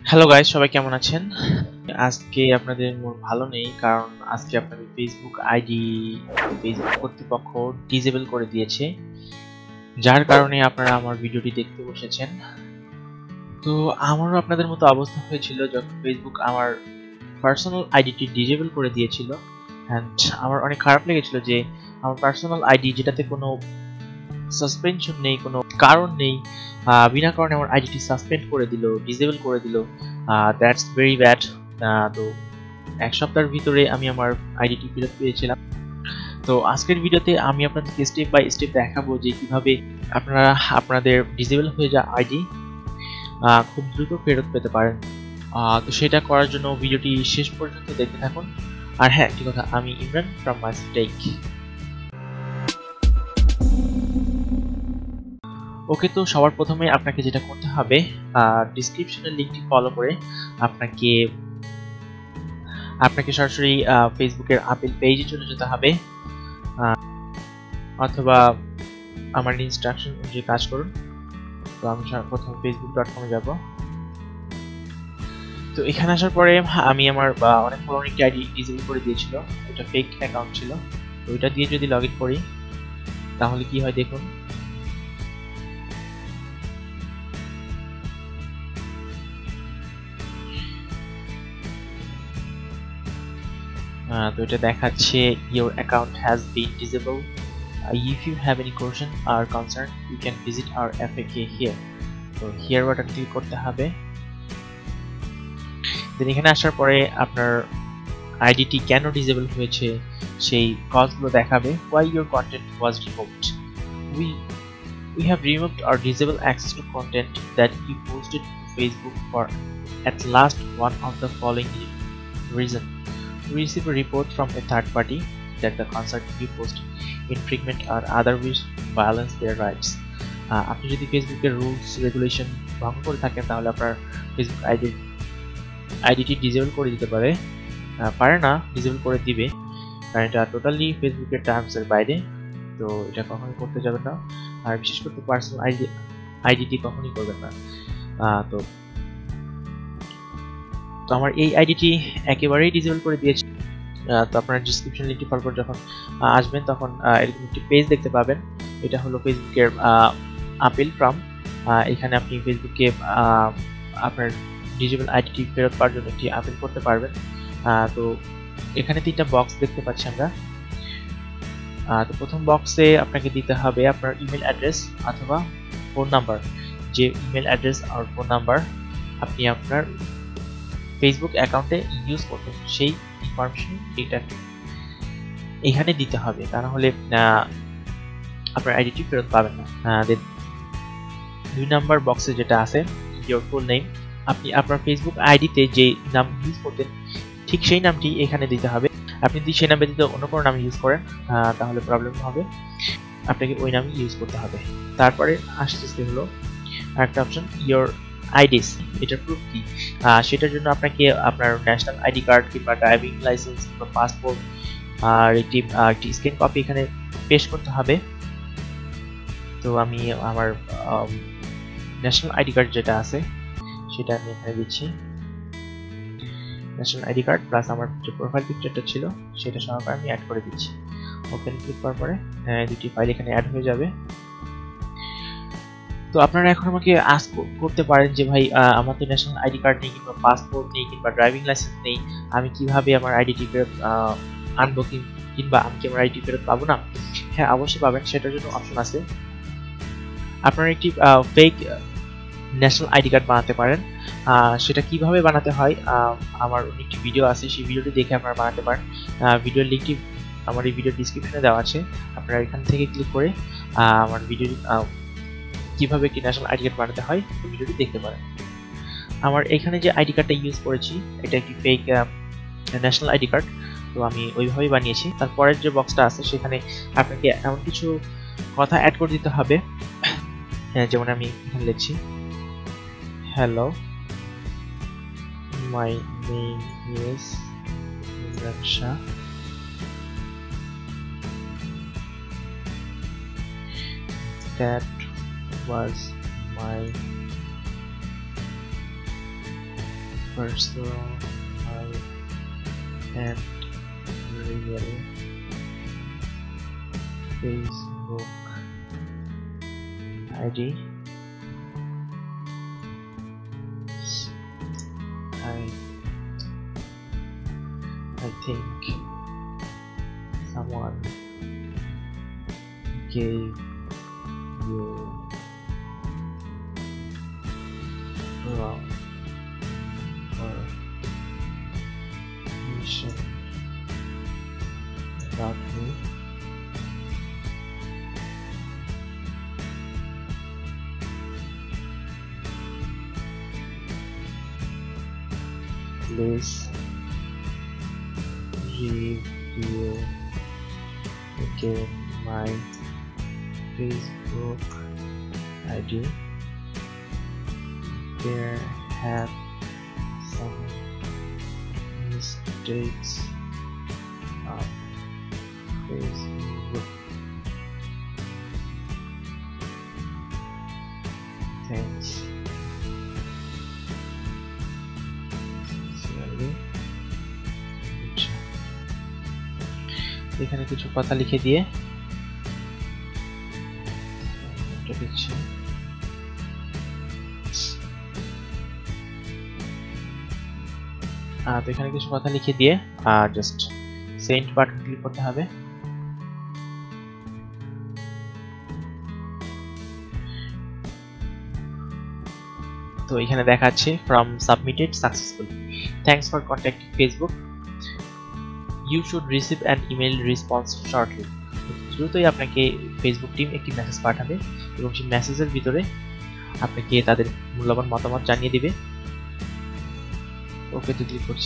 Hello guys, সবাই কেমন আছেন? আজকে আপনাদের মন ভালো নেই, কারণ আজকে আপনাদের ফেসবুক আইডি ফেসবুক কর্তৃপক্ষ ডিসেবল করে দিয়েছে, যার কারণে আপনারা আমার ভিডিওটি দেখতে বসেছেন। তো আমারও আপনাদের মতো অবস্থা হয়েছিল যখন ফেসবুক আমার পার্সোনাল আইডিটি ডিসেবল করে দিয়েছিল। অ্যান্ড আমার অনেক খারাপ লেগেছিল যে আমার পার্সোনাল আইডি, যেটাতে কোনো সাসপেনশন নেই, কোনো কারণ নেই, বিনা কারণে আমার আইডিটি সাসপেন্ড করে দিল, ডিসেবল করে দিল। That's very bad. তো এক সপ্তাহের ভিতরে আমি আমার আইডিটি ফেরত পেয়েছিলাম। তো আজকের ভিডিওতে আমি আপনাদেরকে স্টেপ বাই স্টেপ দেখাবো যে কিভাবে আপনারা আপনাদের ডিসেবল হয়ে যাওয়া আইডি খুব দ্রুত ফেরত পেতে পারেন। তো সেটা করার জন্য ভিডিওটি শেষ পর্যন্ত দেখতে থাকুন। আর হ্যাঁ, একটি কথা, আমি ইমরান ফ্রম মাইস্টেক। ওকে, তো সবার প্রথমে আপনাকে যেটা করতে হবে, ডিসক্রিপশনের লিঙ্কটি ফলো করে আপনাকে সরাসরি ফেসবুকের আপেল পেজে চলে যেতে হবে, অথবা আমার ইনস্ট্রাকশন অনুযায়ী কাজ করুন। তো আমি প্রথম facebook.com যাব। তো এখানে আসার পরে আমি আমার অনেক পুরনো একটি আইডি ডিসেবল করে দিয়েছিল, ওটা ফেক অ্যাকাউন্ট ছিল। তো ওইটা দিয়ে যদি লগ ইন করি তাহলে কি হয় দেখুন। তো এটা দেখাচ্ছে your account has been disabled. If you have any question or concern, you can visit our FAQ here. তো here বাটন ক্লিক করতে হবে। দেন এখানে আসার পরে আপনার আইডিটি কেন ডিসেবল হয়েছে সেই কজগুলো দেখাবে। Why your content was removed. We have removed or disabled access to content that you posted to Facebook for at last one of the following reason. We receive a report from a third party that the content you post infringement or otherwise violates their rights. আপনি যদি ফেসবুকের rules regulation ভঙ্গ করে থাকেন তাহলে আপনার Facebook আইডিটি disable করে দিতে পারে, না ডিসেবল করে দিবে, কারণ এটা টোটালি ফেসবুকের টার্মস এর বাইরে। তো এটা কখনোই করতে যাবেন না, আর বিশেষ করে পার্সোনাল আইডিটি কখনোই করবেন না। তো আমার এই আইডিটি একেবারেই ডিসেবল করে দিয়েছে। তো আপনারা ডিসক্রিপশন লিঙ্কটি ফলো করে যখন আসবেন তখন এরকম একটি পেজ দেখতে পাবেন। এটা হলো ফেসবুকের আপিল ফর্ম। এখানে আপনি ফেসবুকে আপনার ডিসেবল আইডিটি ফেরত পাওয়ার জন্য একটি আপিল করতে পারবেন। তো এখানে তিনটা বক্স দেখতে পাচ্ছি আমরা। তো প্রথম বক্সে আপনাকে দিতে হবে আপনার ইমেল অ্যাড্রেস অথবা ফোন নাম্বার। যে ইমেল অ্যাড্রেস আর ফোন নাম্বার আপনি আপনার ফেসবুক অ্যাকাউন্টে ইউজ করবেন সেই ইনফরমেশন ডেটা এখানে দিতে হবে, তা না হলে আপনার আইডিটি ফেরত পাবেন না। দেন 2 নাম্বার বক্সে যেটা আছে ইওর ফুল নেম, আপনি আপনার ফেসবুক আইডিতে যে নাম ইউজ করতেন ঠিক সেই নামটি এখানে দিতে হবে। আপনি যদি সেই নামে দিতে অন্য কোনো নাম ইউজ করেন তাহলে প্রবলেম হবে, আপনাকে ওই নামই ইউজ করতে হবে। তারপরে আসতেছে হলো আরেকটা অপশন ইওর আইডিস। এটার প্রুফ কি? সেটার জন্য আপনাকে আপনার ন্যাশনাল আইডি কার্ড কিংবা ড্রাইভিং লাইসেন্স কিংবা পাসপোর্ট আর একটি স্ক্যান কপি এখানে পেস্ট করতে হবে। তো আমি আমার ন্যাশনাল আইডি কার্ড যেটা আছে সেটা আমি এখানে দিচ্ছি। ন্যাশনাল আইডি কার্ড প্লাস আমার যে প্রোফাইল পিকচারটা ছিল সেটা সহকারে আমি অ্যাড করে দিচ্ছি। ওপেন ক্লিক করার পরে দুটি ফাইল এখানে অ্যাড হয়ে যাবে। তো আপনারা এখন আমাকে আস্ক করতে পারেন যে ভাই আমার তো ন্যাশনাল আইডি কার্ড নেই কিংবা পাসপোর্ট নেই কিংবা ড্রাইভিং লাইসেন্স নেই, আমি কিভাবে আমার আইডিটি ফেরত আনবো কিংবা আমি কি আমার আইডি ফেরত পাবো না? হ্যাঁ, অবশ্যই পাবেন। সেটার জন্য অপশন আছে। আপনারা একটি ফেক ন্যাশনাল আইডি কার্ড বানাতে পারেন। সেটা কিভাবে বানাতে হয় আমার একটি ভিডিও আছে, সেই ভিডিওটি দেখে আপনারা বানাতে পারেন। ভিডিওর লিঙ্কটি আমার এই ভিডিও ডিসক্রিপশনে দেওয়া আছে, আপনারা এখান থেকে ক্লিক করে আমার ভিডিওটি কিভাবে একটি ন্যাশনাল আইডি কার্ড বানাতে হয় ভিডিওটি দেখতে পারেন। আমার এখানে যে আইডি কার্ডটা ইউজ করেছি এটা একটি ফেক ন্যাশনাল আইডি কার্ড, তো আমি ওইভাবেই বানিয়েছি। তারপরের যে বক্সটা আছে সেখানে আপনাকে এমন কিছু কথা অ্যাড করে দিতে হবে, যেমন আমি এখানে লিখছি hello my name is Imran Shah, that was my personal and real Facebook ID. I think someone gave you wrong information about me. Please review again my Facebook ID. There have some mistakes on Facebook. Thanks. এখানে কিছু কথা লিখে দিয়ে এটা দিচ্ছি। তো এখানে কিছু কথা লিখে দিয়ে জাস্ট সেন্ড বাটন ক্লিক করতে হবে। তো এখানে দেখাচ্ছে from submitted successfully. Thanks for contacting Facebook. You should receive an email response shortly. দ্রুতই আপনাকে ফেসবুক টিম একটি মেসেজ পাঠাবে এবং সেই মেসেজের ভিতরে আপনাকে তাদের মূল্যবান মতামত জানিয়ে দিবে। ওকেতে ক্লিক করছি।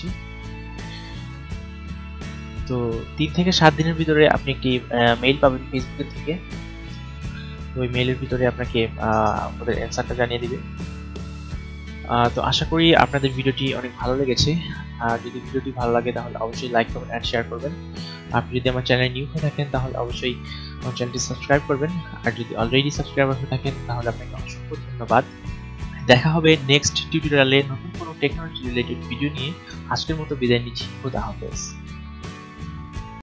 তো 3 থেকে 7 দিনের ভিতরে আপনি একটি মেইল পাবেন ফেসবুকের থেকে। ওই মেইলের ভিতরে আপনাকে ওদের অ্যানসারটা জানিয়ে দিবে। তো আশা করি আপনাদের ভিডিওটি অনেক ভালো লেগেছে। আর যদি ভিডিওটি ভালো লাগে তাহলে অবশ্যই লাইক করবেন এন্ড শেয়ার করবেন। আপনি যদি আমার চ্যানেলে নিউ হয়ে থাকেন তাহলে অবশ্যই আমার চ্যানেলটি সাবস্ক্রাইব করবেন। আর যদি অলরেডি সাবস্ক্রাইবার হয়ে থাকেন তাহলে আপনাকে অসংখ্য ধন্যবাদ। দেখা হবে নেক্সট টিউটোরিয়ালে নতুন কোনো টেকনোলজি রিলেটেড ভিডিও নিয়ে। আজকের মতো বিদায় নিচ্ছি। খোদা হাফেজ।